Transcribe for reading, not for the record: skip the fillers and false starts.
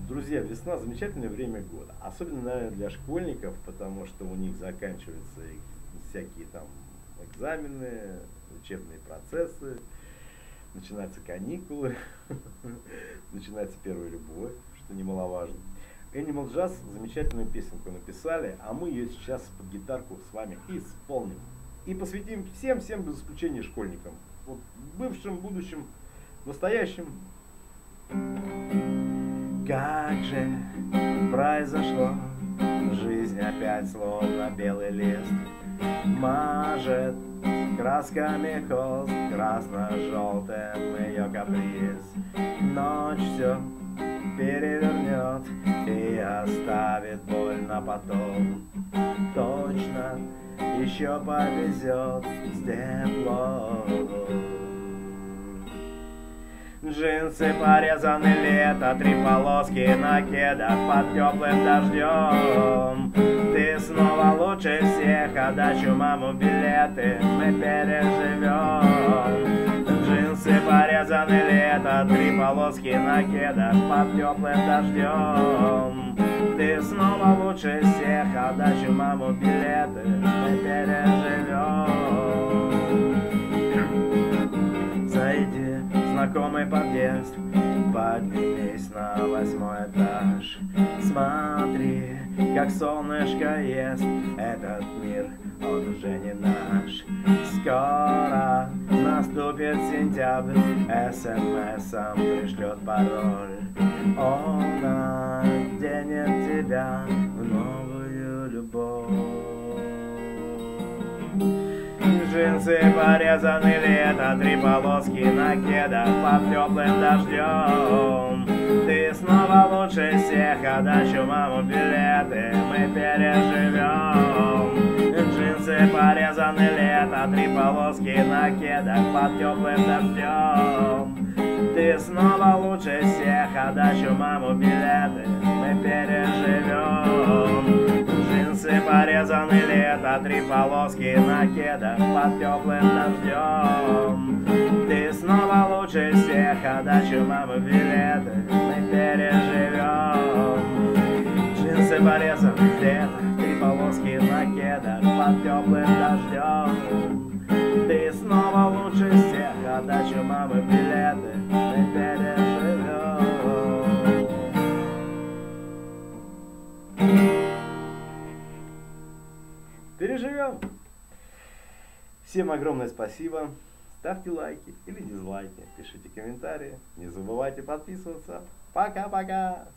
Друзья, весна замечательное время года. Особенно, наверное, для школьников, потому что у них заканчиваются всякие там экзамены, учебные процессы, начинаются каникулы, начинается первая любовь, что немаловажно. Animal Jazz замечательную песенку написали, а мы ее сейчас под гитарку с вами исполним. И посвятим всем без исключения школьникам. Вот, бывшим, будущим, настоящим. Как же произошло, жизнь опять словно белый лист мажет красками холст, красно-желтым ее каприз. Ночь все перевернет и оставит боль на потом. Точно еще повезет с теплом. Джинсы порезаны лето, 3 полоски на кедах под теплым дождем. Ты снова лучше всех, отдачу маму билеты мы переживем. Джинсы порезаны лето, 3 полоски на кедах под теплым дождем. Ты снова лучше всех, отдачу маму билеты мы переживем. Зайди в знакомый подъезд, поднимись на 8-й этаж. Смотри, как солнышко ест этот мир, он уже не наш. Скоро наступит сентябрь, СМС-ом пришлет пароль. Он оденет тебя в новую любовь. Джинсы порезаны лето, 3 полоски на кедах под теплым дождем. Ты снова лучше всех, отдачу маму билеты мы переживем. Джинсы порезаны лето, 3 полоски на кедах под теплым дождем. Ты снова лучше всех, отдачу маму билеты мы переживем. Джинсы порезаны лето, 3 полоски на кедах под теплым дождем. Ты снова лучше всех, отдачу мамы билеты мы переживем. Джинсы порезаны лето, 3 полоски на кедах под теплым дождем. Ты снова лучше всех, отдачу мамы билеты мы переживем. Переживем. Всем огромное спасибо. Ставьте лайки или дизлайки, пишите комментарии. Не забывайте подписываться. Пока-пока.